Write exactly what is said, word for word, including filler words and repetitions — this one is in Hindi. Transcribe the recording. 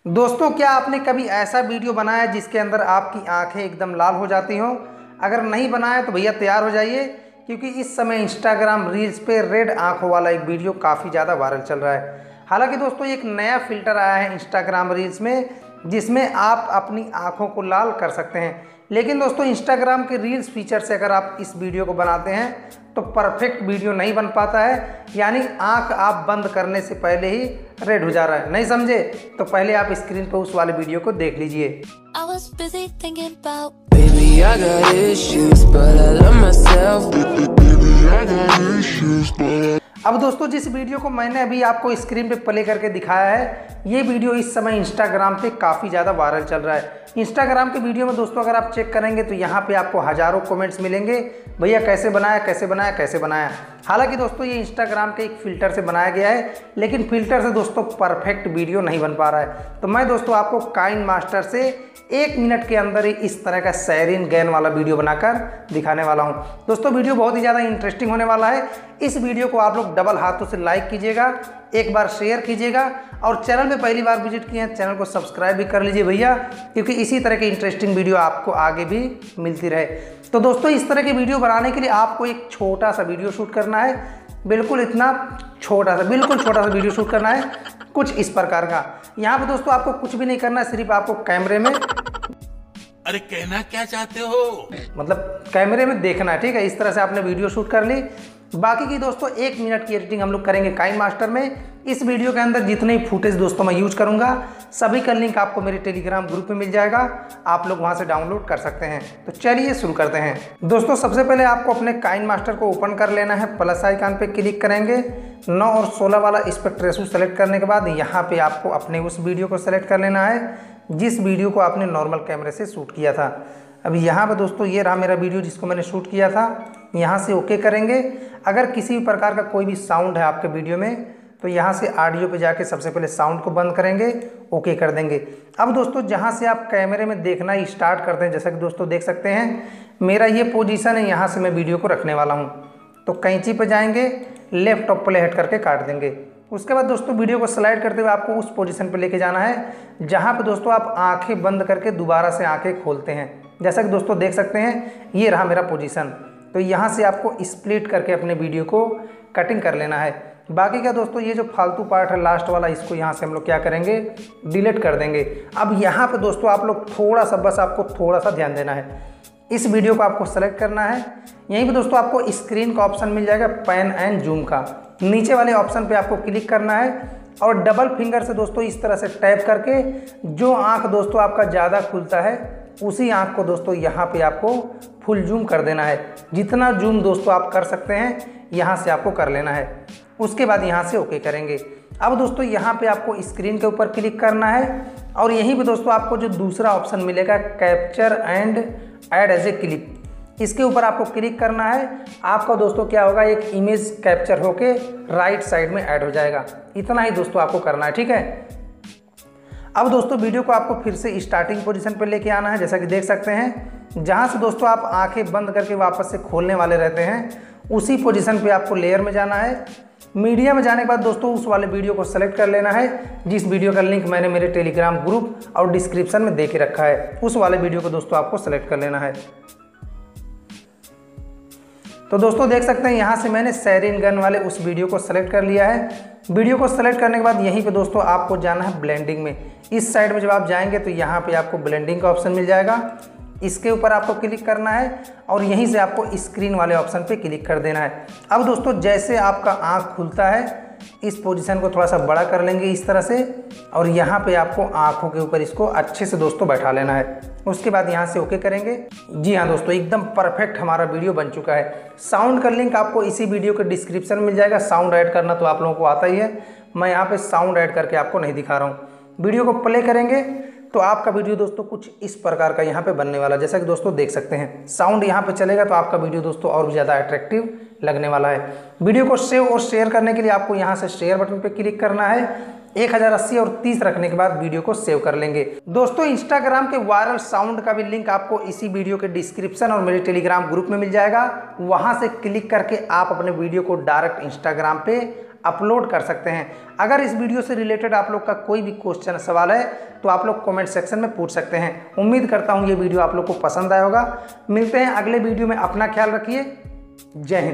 दोस्तों, क्या आपने कभी ऐसा वीडियो बनाया जिसके अंदर आपकी आंखें एकदम लाल हो जाती हों? अगर नहीं बनाया तो भैया तैयार हो जाइए, क्योंकि इस समय इंस्टाग्राम रील्स पे रेड आंखों वाला एक वीडियो काफ़ी ज़्यादा वायरल चल रहा है। हालांकि दोस्तों, एक नया फिल्टर आया है इंस्टाग्राम रील्स में जिसमें आप अपनी आंखों को लाल कर सकते हैं। लेकिन दोस्तों, इंस्टाग्राम के रील्स फीचर से अगर आप इस वीडियो को बनाते हैं तो परफेक्ट वीडियो नहीं बन पाता है, यानी आंख आप बंद करने से पहले ही रेड हो जा रहा है। नहीं समझे? तो पहले आप स्क्रीन पर उस वाले वीडियो को देख लीजिए। I was busy thinking about Baby, I got issues, but I love myself. Baby, I got issues, but अब दोस्तों, जिस वीडियो को मैंने अभी आपको स्क्रीन पे प्ले करके दिखाया है, ये वीडियो इस समय इंस्टाग्राम पे काफ़ी ज़्यादा वायरल चल रहा है। इंस्टाग्राम के वीडियो में दोस्तों अगर आप चेक करेंगे तो यहाँ पे आपको हज़ारों कमेंट्स मिलेंगे, भैया कैसे बनाया कैसे बनाया कैसे बनाया। हालांकि दोस्तों, ये इंस्टाग्राम के एक फ़िल्टर से बनाया गया है, लेकिन फ़िल्टर से दोस्तों परफेक्ट वीडियो नहीं बन पा रहा है। तो मैं दोस्तों आपको काइन मास्टर से एक मिनट के अंदर ही इस तरह का सैरिन गैन वाला वीडियो बनाकर दिखाने वाला हूं। दोस्तों, वीडियो बहुत ही ज़्यादा इंटरेस्टिंग होने वाला है। इस वीडियो को आप लोग डबल हाथों से लाइक कीजिएगा, एक बार शेयर कीजिएगा, और चैनल में पहली बार विजिट किए हैं चैनल को सब्सक्राइब भी कर लीजिए भैया, क्योंकि इसी तरह की इंटरेस्टिंग वीडियो आपको आगे भी मिलती रहे। तो दोस्तों, इस तरह की वीडियो बनाने के लिए आपको एक छोटा सा वीडियो शूट करना है, बिल्कुल इतना छोटा सा, बिल्कुल छोटा सा वीडियो शूट करना है, कुछ इस प्रकार का। यहाँ पे दोस्तों आपको कुछ भी नहीं करना है, सिर्फ आपको कैमरे में, अरे कहना क्या चाहते हो, मतलब कैमरे में देखना है, ठीक है। इस तरह से आपने वीडियो शूट कर ली। बाकी की दोस्तों एक मिनट की एडिटिंग हम लोग करेंगे काइन मास्टर में। इस वीडियो के अंदर जितने फुटेज दोस्तों मैं यूज करूंगा, सभी का लिंक आपको मेरे टेलीग्राम ग्रुप में मिल जाएगा, आप लोग वहां से डाउनलोड कर सकते हैं। तो चलिए शुरू करते हैं। दोस्तों, सबसे पहले आपको अपने काइन मास्टर को ओपन कर लेना है। प्लस आइकन पे क्लिक करेंगे, नौ और सोलह वाला एस्पेक्ट रेशो सेलेक्ट करने के बाद यहाँ पे आपको अपने उस वीडियो को सेलेक्ट कर लेना है जिस वीडियो को आपने नॉर्मल कैमरे से शूट किया था। अभी यहाँ पे दोस्तों ये रहा मेरा वीडियो जिसको मैंने शूट किया था। यहाँ से ओके करेंगे। अगर किसी भी प्रकार का कोई भी साउंड है आपके वीडियो में तो यहाँ से ऑडियो पे जाके सबसे पहले साउंड को बंद करेंगे, ओके कर देंगे। अब दोस्तों, जहाँ से आप कैमरे में देखना स्टार्ट करते हैं, जैसा कि दोस्तों देख सकते हैं मेरा ये पोजीशन है, यहाँ से मैं वीडियो को रखने वाला हूँ। तो कैंची पे जाएंगे, लेफ्ट टॉप प्ले हेड करके काट देंगे। उसके बाद दोस्तों वीडियो को स्लाइड करते हुए आपको उस पोजीशन पे लेके जाना है जहाँ पे दोस्तों आप आंखें बंद करके दोबारा से आंखें खोलते हैं। जैसा कि दोस्तों देख सकते हैं ये रहा मेरा पोजीशन। तो यहाँ से आपको स्प्लिट करके अपने वीडियो को कटिंग कर लेना है। बाकी का दोस्तों ये जो फालतू पार्ट है लास्ट वाला, इसको यहाँ से हम लोग क्या करेंगे, डिलीट कर देंगे। अब यहाँ पे दोस्तों आप लोग थोड़ा सा, बस आपको थोड़ा सा ध्यान देना है। इस वीडियो को आपको सेलेक्ट करना है। यहीं पे दोस्तों आपको स्क्रीन का ऑप्शन मिल जाएगा पैन एंड जूम का, नीचे वाले ऑप्शन पे आपको क्लिक करना है और डबल फिंगर से दोस्तों इस तरह से टैप करके जो आंख दोस्तों आपका ज़्यादा खुलता है उसी आंख को दोस्तों यहाँ पे आपको फुल जूम कर देना है। जितना जूम दोस्तों आप कर सकते हैं यहाँ से आपको कर लेना है। उसके बाद यहाँ से ओके करेंगे। अब दोस्तों यहाँ पे आपको स्क्रीन के ऊपर क्लिक करना है और यहीं पे दोस्तों आपको जो दूसरा ऑप्शन मिलेगा capture and add as a clip, इसके ऊपर आपको क्लिक करना है। आपका दोस्तों क्या होगा, एक इमेज कैप्चर होके राइट साइड में ऐड हो जाएगा। इतना ही दोस्तों आपको करना है, ठीक है। अब दोस्तों वीडियो को आपको फिर से स्टार्टिंग पोजीशन पर लेके आना है, जैसा कि देख सकते हैं जहां से दोस्तों आप आंखें बंद करके वापस से खोलने वाले रहते हैं उसी पोजीशन पे आपको लेयर में जाना है। मीडिया में जाने के बाद दोस्तों उस वाले वीडियो को सेलेक्ट कर लेना है जिस वीडियो का लिंक मैंने मेरे टेलीग्राम ग्रुप और डिस्क्रिप्शन में दे के रखा है। उस वाले वीडियो को दोस्तों आपको सेलेक्ट कर लेना है। तो दोस्तों देख सकते हैं यहाँ से मैंने सैरिन गन वाले उस वीडियो को सेलेक्ट कर लिया है। वीडियो को सेलेक्ट करने के बाद यहीं पे दोस्तों आपको जाना है ब्लेंडिंग में। इस साइड में जब आप जाएंगे तो यहाँ पे आपको ब्लेंडिंग का ऑप्शन मिल जाएगा, इसके ऊपर आपको क्लिक करना है और यहीं से आपको स्क्रीन वाले ऑप्शन पे क्लिक कर देना है। अब दोस्तों जैसे आपका आँख खुलता है इस पोजीशन को थोड़ा सा बड़ा कर लेंगे इस तरह से और यहाँ पे आपको आँखों के ऊपर इसको अच्छे से दोस्तों बैठा लेना है। उसके बाद यहाँ से ओके करेंगे। जी हाँ दोस्तों, एकदम परफेक्ट हमारा वीडियो बन चुका है। साउंड का लिंक आपको इसी वीडियो के डिस्क्रिप्शन में मिल जाएगा। साउंड ऐड करना तो आप लोगों को आता ही है, मैं यहाँ पे साउंड ऐड करके आपको नहीं दिखा रहा हूँ। वीडियो को प्ले करेंगे तो आपका वीडियो दोस्तों कुछ इस प्रकार का यहाँ पे बनने वाला, जैसा कि दोस्तों देख सकते हैं। साउंड यहाँ पे चलेगा तो आपका वीडियो दोस्तों और भी ज़्यादा अट्रैक्टिव लगने वाला है। वीडियो को सेव और शेयर करने के लिए आपको यहाँ से शेयर बटन पे क्लिक करना है। एक हज़ार अस्सी और तीस रखने के बाद वीडियो को सेव कर लेंगे। दोस्तों इंस्टाग्राम के वायरल साउंड का भी लिंक आपको इसी वीडियो के डिस्क्रिप्शन और मेरे टेलीग्राम ग्रुप में मिल जाएगा। वहां से क्लिक करके आप अपने वीडियो को डायरेक्ट इंस्टाग्राम पे अपलोड कर सकते हैं। अगर इस वीडियो से रिलेटेड आप लोग का कोई भी क्वेश्चन सवाल है तो आप लोग कमेंट सेक्शन में पूछ सकते हैं। उम्मीद करता हूँ ये वीडियो आप लोग को पसंद आया होगा। मिलते हैं अगले वीडियो में, अपना ख्याल रखिए। जय हिंद।